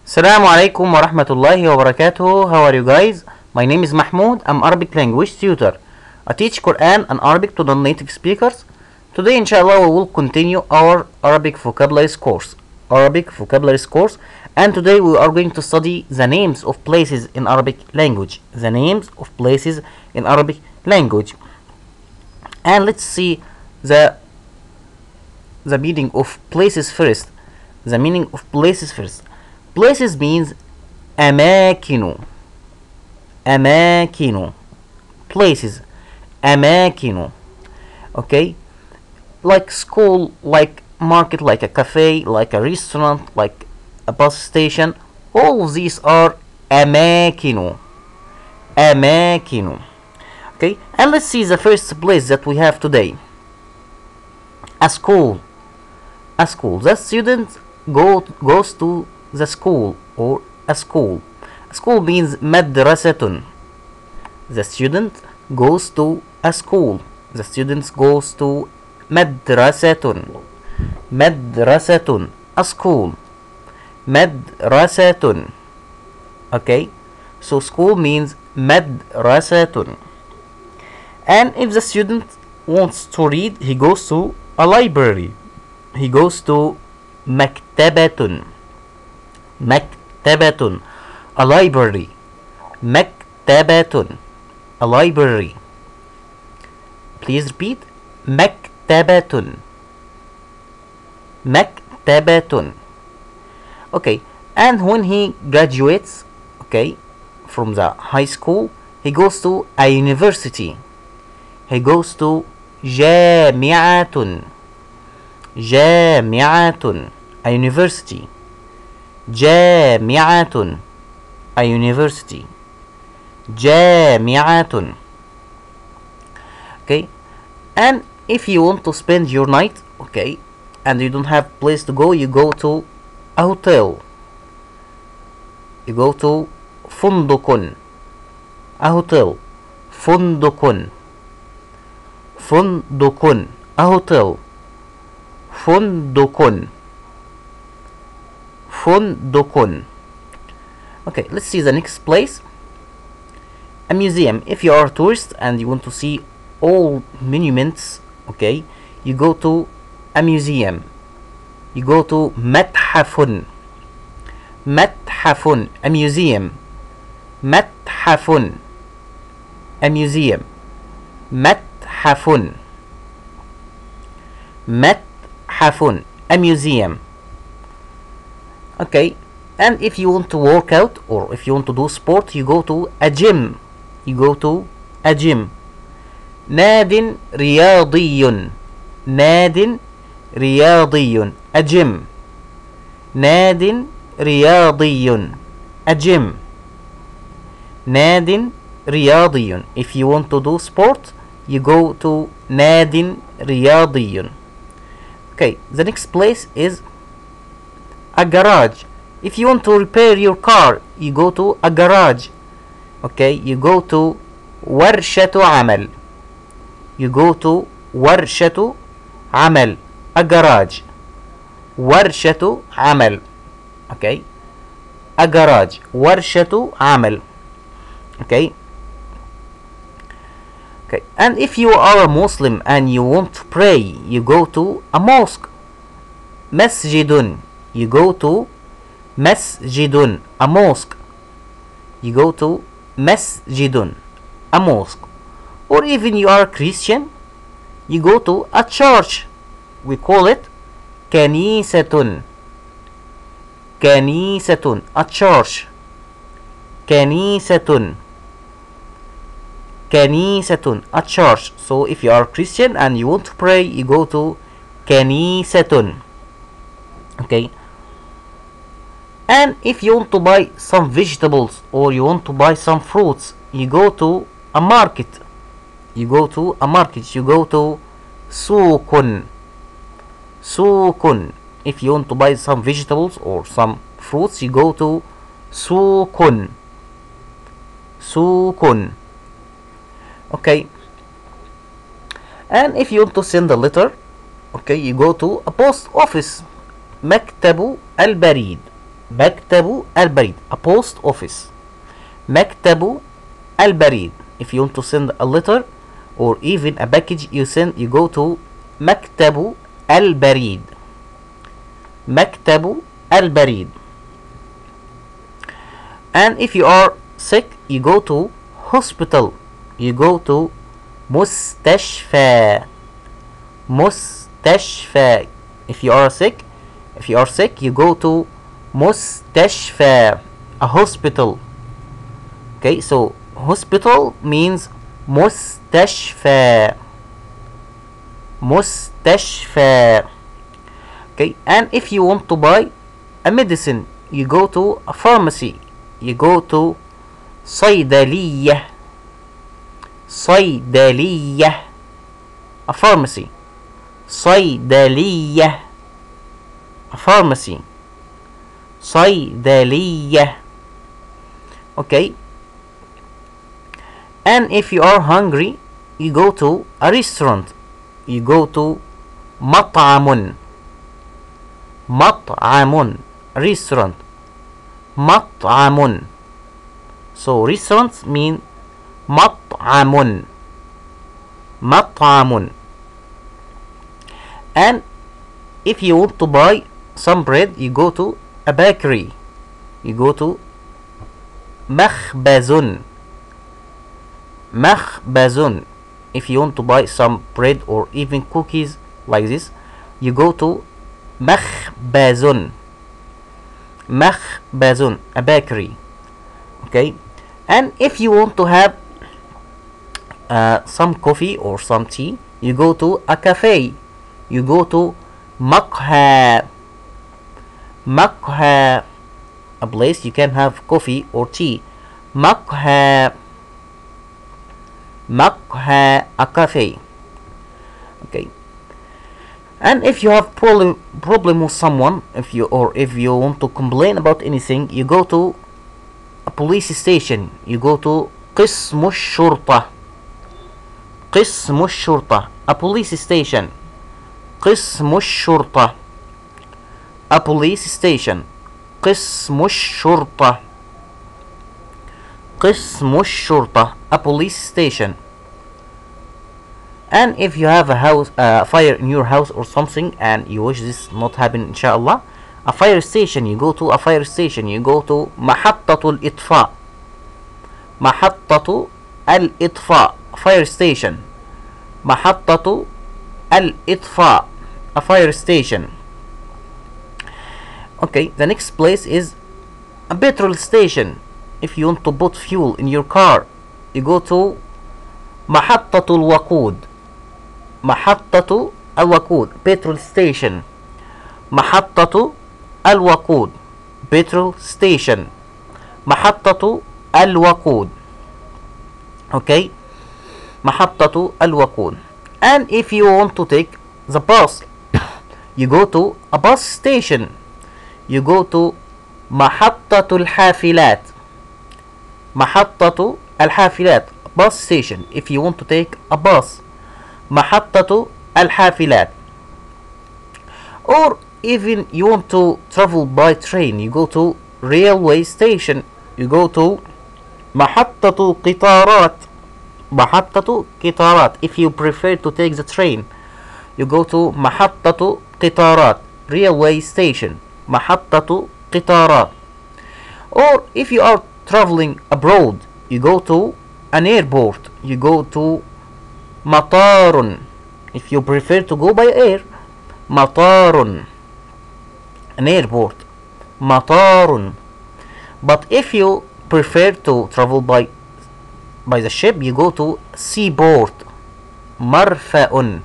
Assalamu alaikum wa rahmatullahi wa barakatuh. How are you guys? My name is Mahmoud. I'm Arabic language tutor. I teach Quran and Arabic to non-native speakers. Today, inshallah, we will continue our Arabic vocabularies course. And today we are going to study the names of places in Arabic language. And let's see the meaning of places first. Places means أماكن. Places. أماكن. Okay? Like school, like market, like a cafe, like a restaurant, like a bus station. All of these are أماكن. Okay? And let's see the first place that we have today. A school. The student goes to the school or a school. A school means madrasatun. The student goes to a school. The student goes to madrasatun. A school. Madrasatun. Okay? So school means madrasatun. And if the student wants to read, he goes to a library. He goes to maktabatun. A library. Maktabatun. A library. Please repeat. Maktabatun. Okay. And when he graduates, okay, from the high school, he goes to a university. He goes to جامعة. A university. جامعة. A university. جامعة. Okay? And if you want to spend your night, okay, and you don't have place to go, you go to a hotel. You go to فندق. A hotel. فندق. A hotel. فندق. Okay, let's see the next place. A museum. If you are a tourist and you want to see all monuments, okay, you go to a museum. You go to متحف. A museum. متحف. A museum. متحف. A museum. Okay, and if you want to work out or if you want to do sport, you go to a gym. ناد رياضي. A gym. ناد رياضي. A gym. ناد رياضي. If you want to do sport, you go to ناد رياضي. Okay, the next place is a garage. If you want to repair your car, you go to a garage. Okay, you go to ورشة عمل. A garage. ورشة عمل. Okay, a garage. ورشة عمل. Okay, and if you are a Muslim and you want to pray, you go to a mosque. مسجد. You go to مسجد. A mosque. You go to مسجد. A mosque. Or even you are a Christian, you go to a church. We call it كنيسة. A church. كنيسة. A church. So if you are a Christian and you want to pray, you go to كنيسة. Okay. And if you want to buy some vegetables or you want to buy some fruits, you go to a market. You go to سوق. If you want to buy some vegetables or some fruits, you go to سوق. Okay. And if you want to send a letter, okay, you go to a post office. مكتب البريد. مكتب البريد, a post office. مكتب البريد, if you want to send a letter or even a package, you go to مكتب البريد. مكتب البريد. And if you are sick, you go to hospital. You go to مستشفى. مستشفى. If you are sick, you go to مستشفى, a hospital. Okay, so hospital means مستشفى. مستشفى. Okay, and if you want to buy a medicine, you go to a pharmacy. You go to صيدلية. صيدلية, a pharmacy. صيدلية, a pharmacy. صيدلية. Okay, and if you are hungry, you go to a restaurant. You go to مطعم. مطعم, restaurant. مطعم. So restaurants mean مطعم. مطعم. And if you want to buy some bread, you go to a bakery. You go to مخبز. مخبز. If you want to buy some bread or even cookies like this, you go to مخبز. مخبز, a bakery. Okay, and if you want to have some coffee or some tea, you go to a cafe. You go to مقهى. مقهى, a place you can have coffee or tea. مقهى. مقهى, a cafe. Okay, and if you have problem with someone, if you want to complain about anything, you go to a police station. You go to قسم الشرطة. قسم الشرطة, a police station. قسم الشرطة, a police station. قسم الشرطة. قسم الشرطة, a police station. And if you have a fire in your house or something, and you wish this not happen, inshallah, a fire station, you go to a fire station. You go to محطة الإطفاء. محطة الإطفاء, fire station. محطة الإطفاء, a fire station. Okay, the next place is a petrol station. If you want to put fuel in your car, you go to محطة الوقود. محطة الوقود, petrol station. محطة الوقود, petrol station. محطة الوقود. Okay, محطة الوقود. And if you want to take the bus, you go to a bus station. You go to محطة الحافلات. محطة الحافلات, bus station. If you want to take a bus, محطة الحافلات. Or even you want to travel by train, you go to railway station. You go to محطة قطارات. محطة قطارات. If you prefer to take the train, you go to محطة قطارات, railway station. محطة قطارات. Or if you are traveling abroad, you go to an airport. You go to مطار. If you prefer to go by air, مطار, an airport. مطار. But if you prefer to travel by the ship, you go to seaport. مرفأ.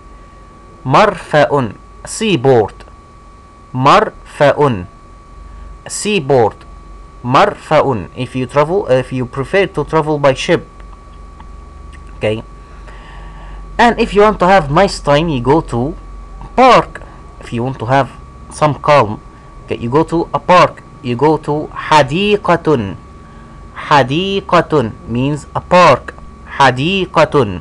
مرفأ, seaport. مرفأ, seaport. مرفأ, if you prefer to travel by ship. Okay, and if you want to have nice time, you go to park. If you want to have some calm, okay, you go to a park. You go to حديقة. حديقة means a park. حديقة.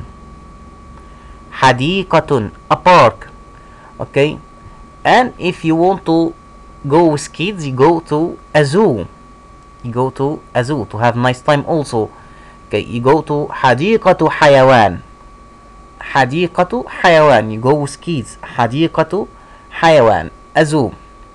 حديقة, a park. Okay, and if you want to go with kids, you go to a zoo. You go to a zoo to have nice time also. Okay, you go to حديقة حيوان. حديقة حيوان. You go with kids. حديقة حيوان. A zoo.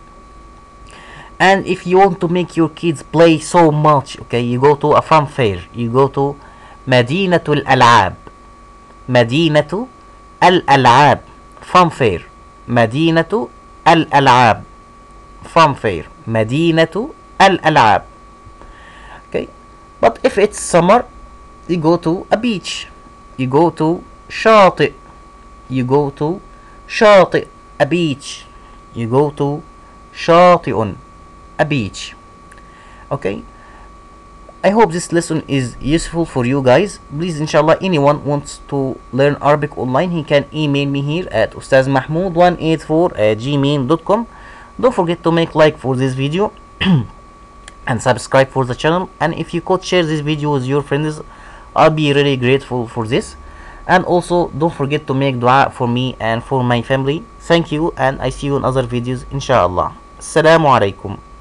And if you want to make your kids play so much, okay, you go to a funfair. You go to مدينة الألعاب. مدينة الألعاب. funfair. مدينة الألعاب. funfair. مدينة الألعاب. Okay, but if it's summer, you go to a beach. You go to شاطئ. You go to شاطئ. A beach. You go to شاطئ. A beach. Okay, I hope this lesson is useful for you guys. Please, inshallah, anyone wants to learn Arabic online, he can email me here at ustazmahmoud184@gmail.com. Don't forget to make like for this video and subscribe for the channel, and if you could share this video with your friends, I'll be really grateful for this. And also don't forget to make dua for me and for my family. Thank you, and I see you in other videos inshallah. Assalamu alaikum.